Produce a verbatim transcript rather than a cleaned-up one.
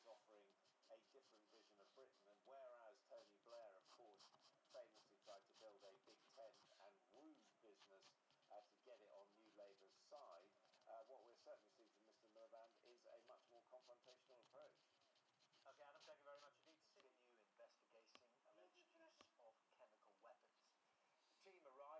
offering a different vision of Britain. And whereas Tony Blair, of course, famously tried to build a big tent and rude business uh, to get it on New Labour's side, uh, what we're certainly seeing from Mister Miliband is a much more confrontational approach. Okay, Adam, thank you very much indeed. Continue investigating alleged use of chemical weapons. The team arrived